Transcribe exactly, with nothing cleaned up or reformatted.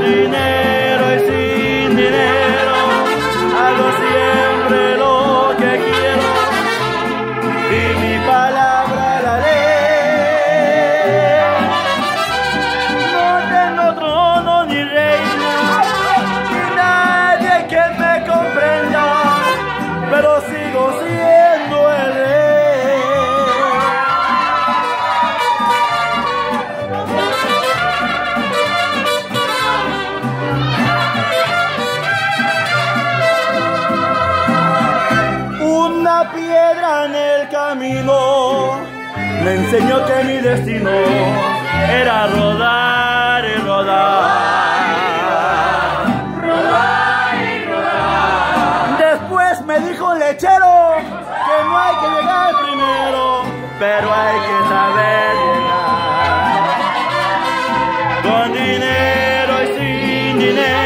dinero y sin dinero, hago siempre lo que quiero y mi palabra la ley. No tengo trono ni reina, ni nadie que me comprenda, pero sigo siendo el rey. Una piedra en el camino me enseñó que mi destino era rodar y rodar, rodar y rodar. Después me dijo el lechero que no hay que llegar primero, pero hay que saber llegar. Con dinero y sin dinero,